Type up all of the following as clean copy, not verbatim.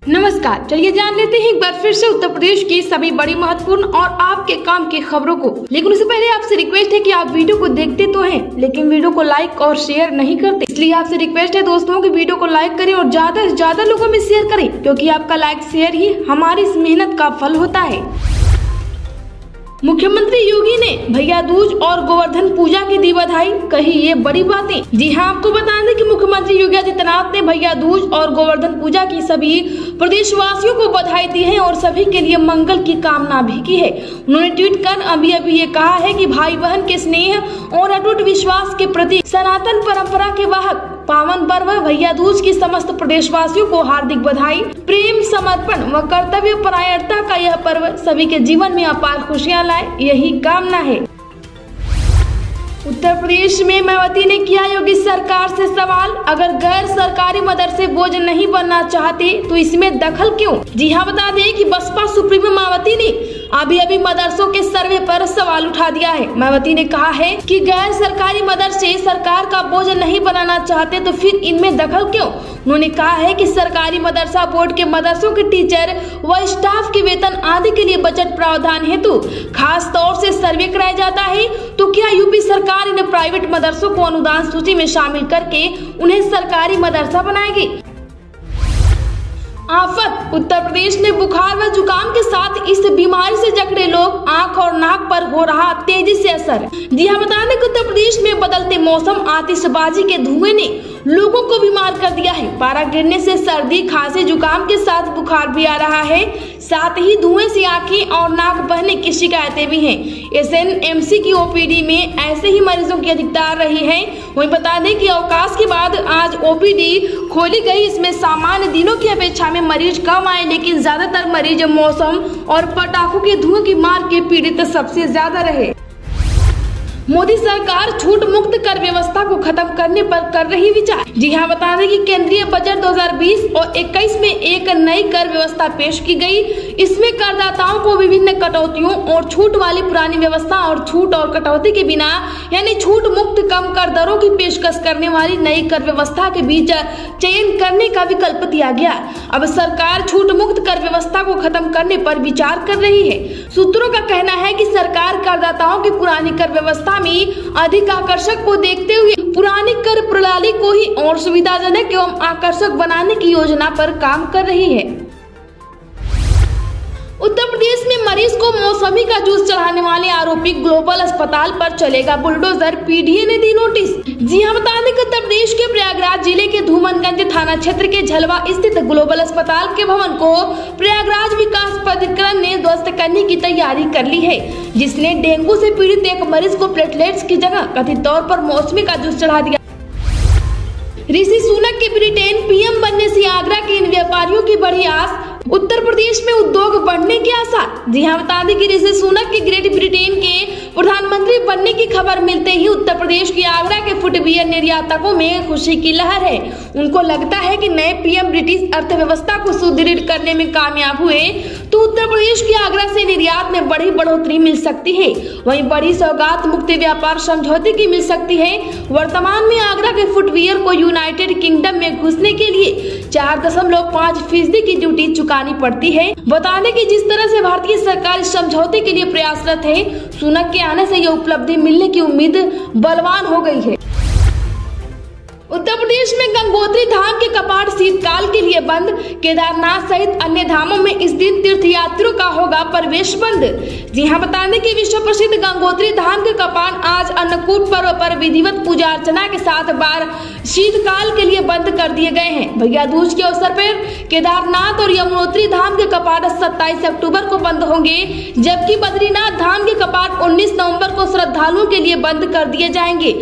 नमस्कार, चलिए जान लेते हैं एक बार फिर से उत्तर प्रदेश की सभी बड़ी महत्वपूर्ण और आपके काम की खबरों को। लेकिन उससे पहले आपसे रिक्वेस्ट है कि आप वीडियो को देखते तो हैं, लेकिन वीडियो को लाइक और शेयर नहीं करते। इसलिए आपसे रिक्वेस्ट है दोस्तों कि वीडियो को लाइक करें और ज्यादा से ज्यादा लोगों में शेयर करें, क्योंकि आपका लाइक शेयर ही हमारी इस मेहनत का फल होता है। मुख्यमंत्री योगी ने भैया दूज और गोवर्धन पूजा की दी बधाई, कही ये बड़ी बातें। जी हां, आपको बता दें कि मुख्यमंत्री योगी आदित्यनाथ ने भैया दूज और गोवर्धन पूजा की सभी प्रदेशवासियों को बधाई दी है और सभी के लिए मंगल की कामना भी की है। उन्होंने ट्वीट कर अभी ये कहा है कि भाई बहन के स्नेह और अटूट विश्वास के प्रति सनातन परंपरा के वाहक पावन पर्व भैया दूज की समस्त प्रदेशवासियों को हार्दिक बधाई। प्रेम, समर्पण व कर्तव्य परायणता का यह पर्व सभी के जीवन में अपार खुशियां लाए, यही कामना है। उत्तर प्रदेश में मायावती ने किया योगी सरकार से सवाल, अगर गैर सरकारी मदरसे बोझ नहीं बनना चाहते तो इसमें दखल क्यों। जी हाँ, बता दें कि बसपा सुप्रीमो मायावती ने अभी मदरसों के सर्वे पर सवाल उठा दिया है। मायावती ने कहा है कि गैर सरकारी मदरसे सरकार का बोझ नहीं बनाना चाहते तो फिर इनमें दखल क्यों। उन्होंने कहा है कि सरकारी मदरसा बोर्ड के मदरसों के टीचर व स्टाफ के वेतन आदि के लिए बजट प्रावधान हेतु खास तौर से सर्वे कराया जाता है, तो क्या यूपी सरकार इन प्राइवेट मदरसों को अनुदान सूची में शामिल करके उन्हें सरकारी मदरसा बनाएगी। आफत, उत्तर प्रदेश में बुखार व जुकाम के साथ इस बीमारी से जकड़े लोग आंख और नाक पर हो रहा तेजी से असर। जी हाँ, बता दें कि उत्तर प्रदेश में बदलते मौसम, आतिशबाजी के धुएं ने लोगों को बीमार कर दिया है। पारा गिरने से सर्दी, खांसी, जुकाम के साथ बुखार भी आ रहा है, साथ ही धुएं से आंखें और नाक बहने की शिकायतें भी हैं। एसएनएमसी की ओपीडी में ऐसे ही मरीजों की अधिकता रही है। वहीं बता दें कि अवकाश के बाद आज ओपीडी खोली गई। इसमें सामान्य दिनों की अपेक्षा में मरीज कम आए, लेकिन ज्यादातर मरीज मौसम और पटाखों के धुएं की मार के पीड़ित सबसे ज्यादा रहे। मोदी सरकार छूट मुक्त कर व्यवस्था को खत्म करने पर कर रही विचार। जी हाँ, बता दें कि केंद्रीय बजट 2020 और 21 में एक नई कर व्यवस्था पेश की गई। इसमें करदाताओं को विभिन्न कटौतियों और छूट वाली पुरानी व्यवस्था और छूट और कटौती के बिना यानी छूट मुक्त कम कर दरों की पेशकश करने वाली नई कर व्यवस्था के बीच चयन करने का विकल्प दिया गया। अब सरकार छूट मुक्त कर व्यवस्था को खत्म करने पर विचार कर रही है। सूत्रों का कहना है कि सरकार करदाताओं की पुरानी कर व्यवस्था में अधिक आकर्षक को देखते हुए पुरानी कर प्रणाली को ही और सुविधाजनक एवं आकर्षक बनाने की योजना पर काम कर रही है। उत्तर प्रदेश में मरीज को मौसमी का जूस चढ़ाने वाले आरोपी ग्लोबल अस्पताल पर चलेगा बुलडोजर, पीडीए ने दी नोटिस। जी हां, बता दें कि उत्तर प्रदेश के प्रयागराज जिले के धूमनगंज थाना क्षेत्र के झलवा स्थित ग्लोबल अस्पताल के भवन को प्रयागराज विकास प्राधिकरण ने ध्वस्त करने की तैयारी कर ली है, जिसने डेंगू से पीड़ित एक मरीज को प्लेटलेट्स की जगह कथित तौर पर मौसमी का जूस चढ़ा दिया। ऋषि सुनक के ब्रिटेन पीएम बनने से आगरा के इन व्यापारियों की बड़ी आस, उत्तर प्रदेश में उद्योग बढ़ने के आसार। जी हां, बता दें कि ऋषि सुनक के ग्रेट ब्रिटेन के प्रधानमंत्री बनने की खबर मिलते ही उत्तर प्रदेश के आगरा के फुटवियर निर्यातकों में खुशी की लहर है। उनको लगता है कि नए पीएम ब्रिटिश अर्थव्यवस्था को सुदृढ़ करने में कामयाब हुए तो उत्तर प्रदेश के आगरा से निर्यात में बड़ी बढ़ोतरी मिल सकती है। वहीं बड़ी सौगात मुक्त व्यापार समझौते की मिल सकती है। वर्तमान में आगरा के फुटवियर को यूनाइटेड किंगडम में घुसने के लिए 4.5% की ड्यूटी चुकानी पड़ती है। बता दें कि जिस तरह से भारतीय सरकार इस समझौते के लिए प्रयासरत है, सुनक के आने से यह उपलब्धि मिलने की उम्मीद बलवान हो गई है। उत्तर प्रदेश में गंगोत्री धाम के कपाट शीतकाल के लिए बंद। केदारनाथ सहित अन्य धामों में इस दिन तीर्थयात्रियों का होगा प्रवेश बंद। जी हां, बता दें कि विश्व प्रसिद्ध गंगोत्री धाम के कपाट आज अन्नकूट पर्व पर विधिवत पूजा अर्चना के साथ बार शीतकाल के लिए बंद कर दिए गए हैं। भैया दूज के अवसर पर केदारनाथ और यमुनोत्री धाम के कपाट 27 अक्टूबर को बंद होंगे, जबकि बद्रीनाथ धाम के कपाट 19 नवम्बर को श्रद्धालुओं के लिए बंद कर दिए जाएंगे।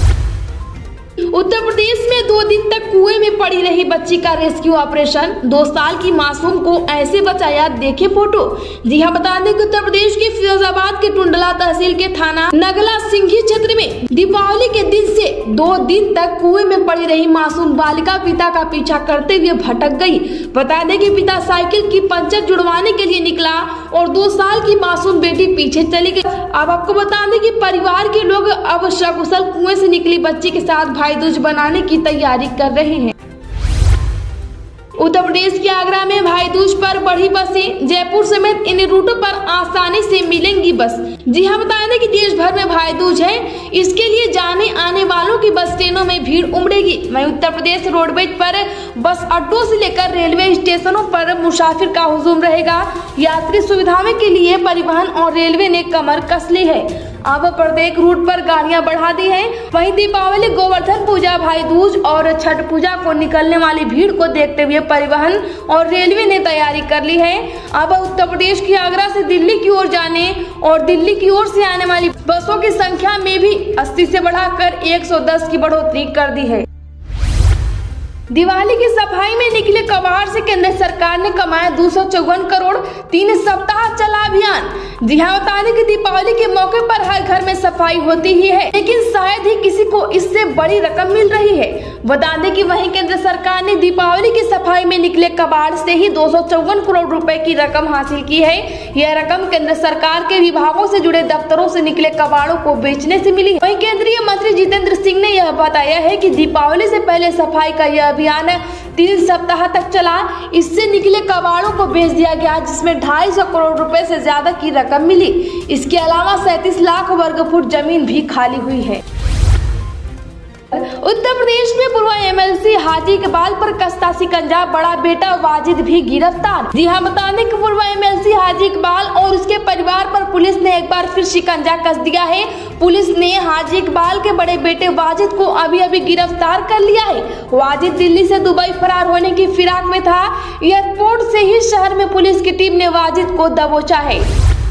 उत्तर प्रदेश में 2 दिन तक कुएं में पड़ी रही बच्ची का रेस्क्यू ऑपरेशन, 2 साल की मासूम को ऐसे बचाया, देखे फोटो। जी हां, बता दें कि उत्तर प्रदेश के फिरोजाबाद के टुंडला तहसील के थाना नगला सिंघी क्षेत्र में दीपावली के दिन से 2 दिन तक कुएं में पड़ी रही मासूम बालिका पिता का पीछा करते हुए भटक गई। बता दें कि पिता साइकिल की पंचर जुड़वाने के लिए निकला और 2 साल की मासूम बेटी पीछे चली गई। अब आपको बता दें कि परिवार के लोग अब सकुशल कुएं से निकली बच्ची के साथ भाई दूज बनाने की तैयारी कर रहे हैं। उत्तर प्रदेश के आगरा में में भाई दूज पर बढ़ी बसें, जयपुर समेत इन रूटों पर आसानी से मिलेंगी बस। जी हाँ, बता दें कि देश भर में भाई दूज है, इसके लिए जाने आने वालों की बस ट्रेनों में भीड़ उमड़ेगी। वहीं उत्तर प्रदेश रोडवेज पर बस अड्डों से लेकर रेलवे स्टेशनों पर मुसाफिर का हुजूम रहेगा। यात्री सुविधाओं के लिए परिवहन और रेलवे ने कमर कस ली है। अब प्रत्येक रूट पर गाड़ियां बढ़ा दी हैं। वहीं दीपावली, गोवर्धन पूजा, भाई दूज और छठ पूजा को निकलने वाली भीड़ को देखते हुए परिवहन और रेलवे ने तैयारी कर ली है। अब उत्तर प्रदेश की आगरा से दिल्ली की ओर जाने और दिल्ली की ओर से आने वाली बसों की संख्या में भी 80 से बढ़ाकर 110 की बढ़ोतरी कर दी है। दिवाली की सफाई में निकले कबाड़ से केंद्र सरकार ने कमाया 254 करोड़, 3 सप्ताह चला अभियान। जी हाँ, बता दें कि दीपावली के मौके पर हर घर में सफाई होती ही है, लेकिन शायद ही किसी को इससे बड़ी रकम मिल रही है। बता दें कि वहीं केंद्र सरकार ने दीपावली की सफाई में निकले कबाड़ से ही 254 करोड़ रुपए की रकम हासिल की है। यह रकम केंद्र सरकार के विभागों से जुड़े दफ्तरों से निकले कबाड़ों को बेचने से मिली है। वहीं केंद्रीय मंत्री जितेंद्र सिंह ने यह बताया है कि दीपावली से पहले सफाई का यह अभियान 3 सप्ताह तक चला। इससे निकले कबाड़ों को बेच दिया गया, जिसमें 250 करोड़ रुपए से ज्यादा की रकम मिली। इसके अलावा 37 लाख वर्ग फुट जमीन भी खाली हुई है। उत्तर प्रदेश में पूर्व एमएलसी हाजी इकबाल पर कसता शिकंजा, बड़ा बेटा वाजिद भी गिरफ्तार। जी हाँ, बता दें कि पूर्व एमएलसी हाजी इकबाल और उसके परिवार पर पुलिस ने एक बार फिर शिकंजा कस दिया है। पुलिस ने हाजी इकबाल के बड़े बेटे वाजिद को अभी गिरफ्तार कर लिया है। वाजिद दिल्ली से दुबई फरार होने की फिराक में था। एयरपोर्ट से ही शहर में पुलिस की टीम ने वाजिद को दबोचा है।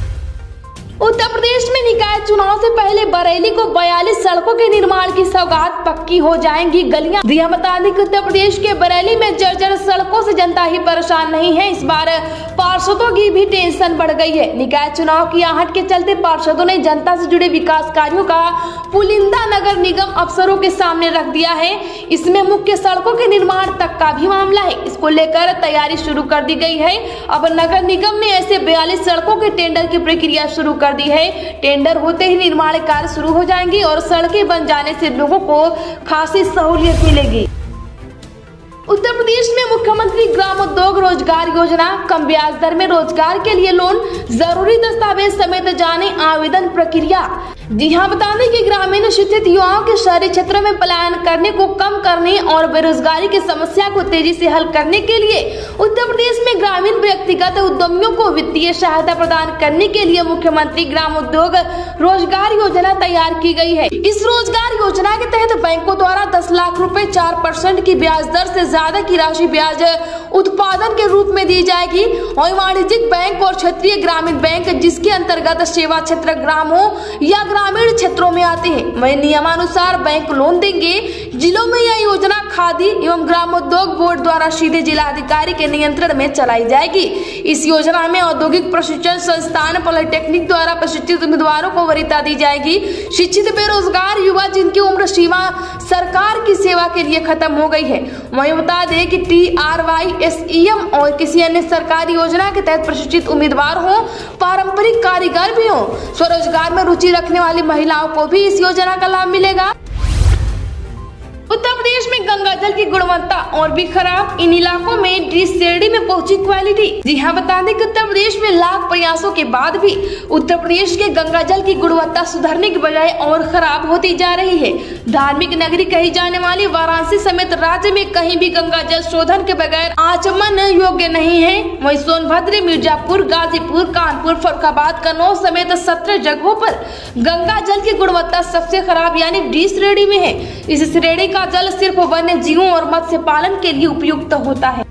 उत्तर प्रदेश में निकाय चुनाव से पहले बरेली को 42 सड़कों के निर्माण की सौगात, पक्की हो जाएंगी गलियां। दिया बता दें कि उत्तर प्रदेश के बरेली में जर्जर सड़कों से जनता ही परेशान नहीं है, इस बार पार्षदों की भी टेंशन बढ़ गई है। निकाय चुनाव की आहट के चलते पार्षदों ने जनता से जुड़े विकास कार्यों का पुलिंदा नगर निगम अफसरों के सामने रख दिया है। इसमें मुख्य सड़कों के निर्माण तक का भी मामला है। इसको लेकर तैयारी शुरू कर दी गई है। अब नगर निगम ने ऐसे 42 सड़कों के टेंडर की प्रक्रिया शुरू कर दी है। टेंडर होते ही निर्माण कार्य शुरू हो जाएंगे और सड़कें बन जाने से लोगों को खासी सहूलियत मिलेगी। उत्तर प्रदेश में मुख्यमंत्री ग्राम उद्योग रोजगार योजना, कम ब्याज दर में रोजगार के लिए लोन, जरूरी दस्तावेज समेत जाने आवेदन प्रक्रिया। जी हाँ, बता दें कि ग्रामीण शिक्षित युवाओं के शहरी क्षेत्रों में पलायन करने को कम करने और बेरोजगारी की समस्या को तेजी से हल करने के लिए उत्तर प्रदेश में ग्रामीण व्यक्तिगत उद्यमियों को वित्तीय सहायता प्रदान करने के लिए मुख्यमंत्री ग्राम उद्योग रोजगार योजना तैयार की गई है। इस रोजगार योजना के तहत बैंकों द्वारा 10 लाख रुपए 4% की ब्याज दर से ज्यादा की राशि ब्याज उत्पादन के रूप में दी जाएगी। और वाणिज्यिक बैंक और क्षेत्रीय ग्रामीण बैंक, जिसके अंतर्गत सेवा क्षेत्र ग्रामों या ग्रामीण क्षेत्रों में आते हैं, वही नियमानुसार बैंक लोन देंगे। जिलों में यह योजना खादी एवं ग्रामोद्योग बोर्ड द्वारा सीधे जिलाधिकारी के नियंत्रण में चलाई जाएगी। इस योजना में औद्योगिक प्रशिक्षण संस्थान पॉलिटेक्निक द्वारा प्रशिक्षित उम्मीदवारों को वरीयता दी जाएगी। शिक्षित बेरोजगार युवा जिनकी उम्र सीमा सरकार की सेवा के लिए खत्म हो गई है, वही बता दें कि TRYSEM और किसी अन्य सरकारी योजना के तहत प्रशिक्षित उम्मीदवार हो, पारंपरिक कारीगर भी हो, स्वरोजगार में रुचि रखने वाली महिलाओं को भी इस योजना का लाभ मिलेगा। उत्तर प्रदेश में गंगा जल की गुणवत्ता और भी खराब, इन इलाकों में ड्रिस श्रेणी में पहुंची क्वालिटी। जी हाँ, बता दें कि उत्तर प्रदेश में लाख प्रयासों के बाद भी उत्तर प्रदेश के गंगा जल की गुणवत्ता सुधरने की बजाय और खराब होती जा रही है। धार्मिक नगरी कही जाने वाली वाराणसी समेत राज्य में कहीं भी गंगा जल शोधन के बगैर आचमन योग्य नहीं है। वहीं सोनभद्र, मिर्जापुर, गाजीपुर, कानपुर, फर्रुखाबाद, कन्नौज समेत 17 जगहों पर गंगा जल की गुणवत्ता सबसे खराब यानी डी श्रेणी में है। इस श्रेणी का जल सिर्फ वन्य जीवों और मत्स्य पालन के लिए उपयुक्त होता है।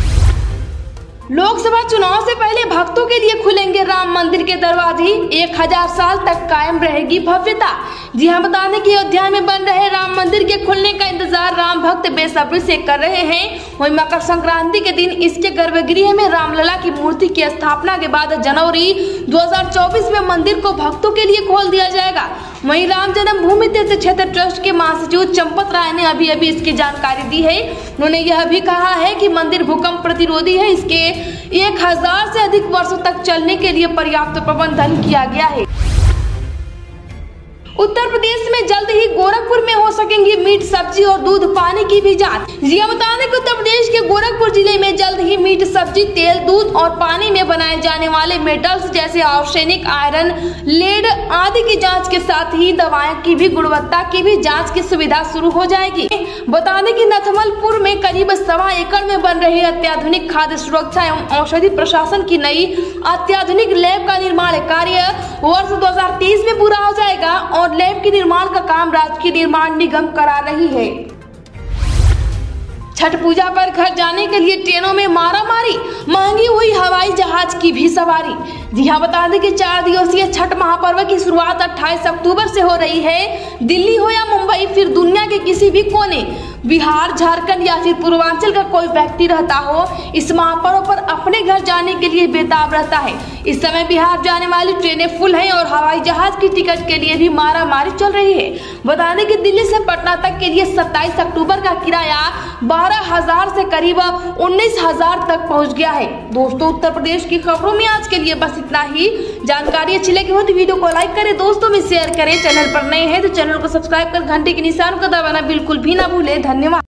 लोकसभा चुनाव से पहले भक्तों के लिए खुलेंगे राम मंदिर के दरवाजे, 1000 साल तक कायम रहेगी भव्यता। जी हाँ, बता दें कि अयोध्या में बन रहे राम मंदिर के खुलने का इंतजार राम भक्त बेसब्री से कर रहे हैं। वहीं मकर संक्रांति के दिन इसके गर्भगृह में रामलला की मूर्ति की स्थापना के बाद जनवरी 2024 में मंदिर को भक्तों के लिए खोल दिया जाएगा। वहीं राम जन्मभूमि तीर्थ क्षेत्र ट्रस्ट के महासचिव चंपत राय ने अभी इसकी जानकारी दी है। उन्होंने यह भी कहा है कि मंदिर भूकंप प्रतिरोधी है, इसके 1000 से अधिक वर्षों तक चलने के लिए पर्याप्त प्रबंधन किया गया है। उत्तर प्रदेश में जल्द ही गोरखपुर में हो सकेंगी मीट, सब्जी और दूध पानी की भी जांच। जी हां, बता दें कि उत्तर प्रदेश के गोरखपुर जिले में जल्द ही मीट, सब्जी, तेल, दूध और पानी में बनाए जाने वाले मेटल्स जैसे आर्सेनिक, आयरन, लेड आदि की जांच के साथ ही दवाओं की भी गुणवत्ता की भी जांच की सुविधा शुरू हो जाएगी। बता दें कि नथमलपुर में करीब 1.25 एकड़ में बन रही अत्याधुनिक खाद्य सुरक्षा एवं औषधि प्रशासन की नई अत्याधुनिक लैब का निर्माण कार्य वर्ष 2030 में पूरा हो जाएगा और लैब के निर्माण का काम राज्य निर्माण निगम करा रही है। छठ पूजा पर घर जाने के लिए ट्रेनों में मारामारी, महंगी हुई हवाई जहाज की भी सवारी। जी हां, बता दें कि 4 दिवसीय छठ महापर्व की शुरुआत 28 अक्टूबर से हो रही है। दिल्ली हो या मुंबई, फिर दुनिया के किसी भी कोने, बिहार, झारखंड या फिर पूर्वांचल का कोई व्यक्ति रहता हो, इस महापर्व पर अपने घर जाने के लिए बेताब रहता है। इस समय बिहार जाने वाली ट्रेनें फुल हैं और हवाई जहाज की टिकट के लिए भी मारामारी चल रही है। बता दें कि दिल्ली से पटना तक के लिए 27 अक्टूबर का किराया 12,000 से करीब 19,000 तक पहुंच गया है। दोस्तों, उत्तर प्रदेश की खबरों में आज के लिए बस इतना ही। जानकारी अच्छी लगी हो तो वीडियो को लाइक करें, दोस्तों में शेयर करें। चैनल पर नए हैं तो चैनल को सब्सक्राइब कर घंटे के निशान को दबाना बिल्कुल भी ना भूलें। धन्यवाद।